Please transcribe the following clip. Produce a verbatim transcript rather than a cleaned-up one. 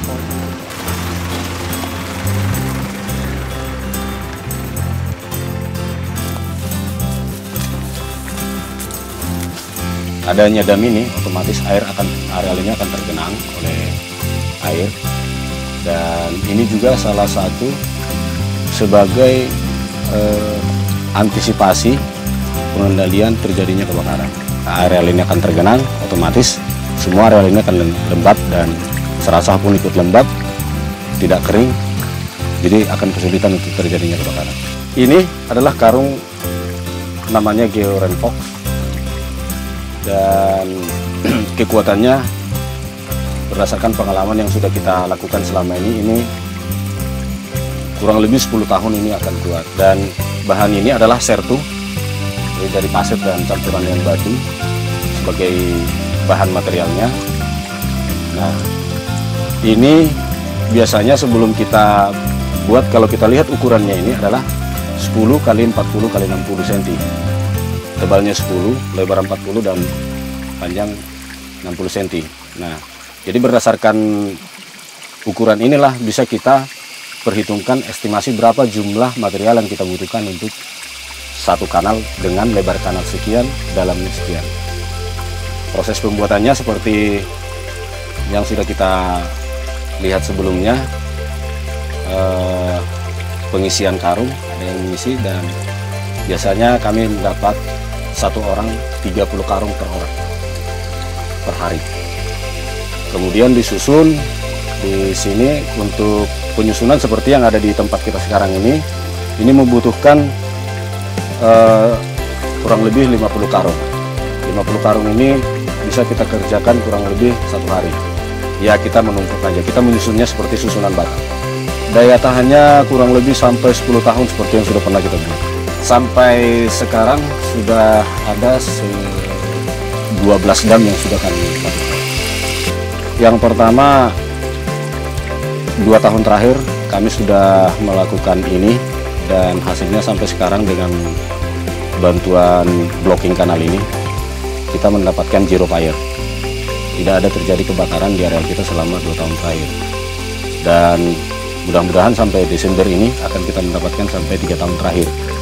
Adanya dam ini otomatis air akan areal ini akan tergenang oleh air, dan ini juga salah satu sebagai eh, antisipasi pengendalian terjadinya kebakaran. Areal ini akan tergenang, otomatis semua areal ini akan lembab, dan serasa pun ikut lembab, tidak kering, jadi akan kesulitan untuk terjadinya kebakaran. Ini adalah karung namanya georenfox, dan kekuatannya berdasarkan pengalaman yang sudah kita lakukan selama ini, ini kurang lebih sepuluh tahun ini akan kuat. Dan bahan ini adalah sertu, dari pasir dan campuran dengan batu sebagai bahan materialnya. Nah, ini biasanya sebelum kita buat, kalau kita lihat ukurannya ini adalah sepuluh kali empat puluh kali enam puluh sentimeter. Tebalnya sepuluh, lebar empat puluh, dan panjang enam puluh sentimeter. Nah, jadi berdasarkan ukuran inilah bisa kita perhitungkan estimasi berapa jumlah material yang kita butuhkan untuk satu kanal dengan lebar kanal sekian, dalamnya sekian. Proses pembuatannya seperti yang sudah kita lihat sebelumnya, eh, pengisian karung, ada yang mengisi, dan biasanya kami mendapat satu orang tiga puluh karung per orang per hari. Kemudian disusun di sini. Untuk penyusunan seperti yang ada di tempat kita sekarang ini, ini membutuhkan uh, kurang lebih lima puluh karung. lima puluh karung ini bisa kita kerjakan kurang lebih satu hari. Ya, kita menumpuk aja, kita menyusunnya seperti susunan bata. Daya tahannya kurang lebih sampai sepuluh tahun seperti yang sudah pernah kita buat. Sampai sekarang sudah ada dua belas dam yang sudah kami lakukan. Yang pertama, dua tahun terakhir kami sudah melakukan ini, dan hasilnya sampai sekarang dengan bantuan blocking kanal ini, kita mendapatkan zero fire. Tidak ada terjadi kebakaran di area kita selama dua tahun terakhir. Dan mudah-mudahan sampai Desember ini akan kita mendapatkan sampai tiga tahun terakhir.